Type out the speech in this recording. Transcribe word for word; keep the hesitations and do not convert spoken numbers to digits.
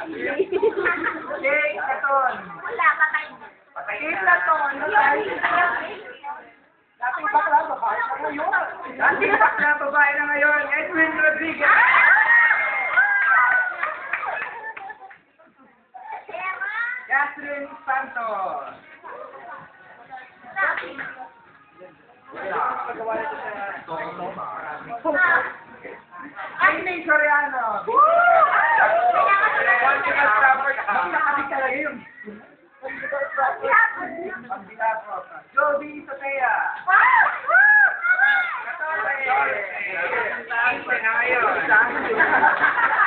Jake Katon. Wala, patay. Jake Katon. Dating bakla, babae na ngayon. Dating bakla, babae na ngayon. Edwin Rodriguez. Catherine Santos. Amy Soriano. Joby Sotea. Ito na ngayon.